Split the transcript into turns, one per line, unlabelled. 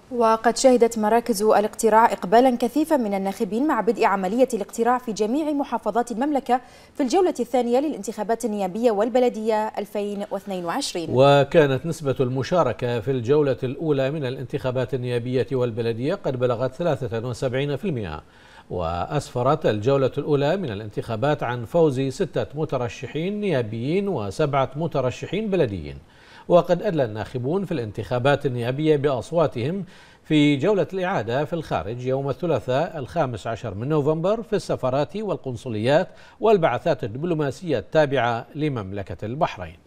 وقد شهدت مراكز الاقتراع إقبالا كثيفا من الناخبين مع بدء عملية الاقتراع في جميع محافظات المملكة في الجولة الثانية للانتخابات النيابية والبلدية 2022.
وكانت نسبة المشاركة في الجولة الأولى من الانتخابات النيابية والبلدية قد بلغت 73%، وأسفرت الجولة الأولى من الانتخابات عن فوز 6 مترشحين نيابيين و7 مترشحين بلديين. وقد أدلى الناخبون في الانتخابات النيابية بأصواتهم في جولة الإعادة في الخارج يوم الثلاثاء 15 من نوفمبر في السفارات والقنصليات والبعثات الدبلوماسية التابعة لمملكة البحرين.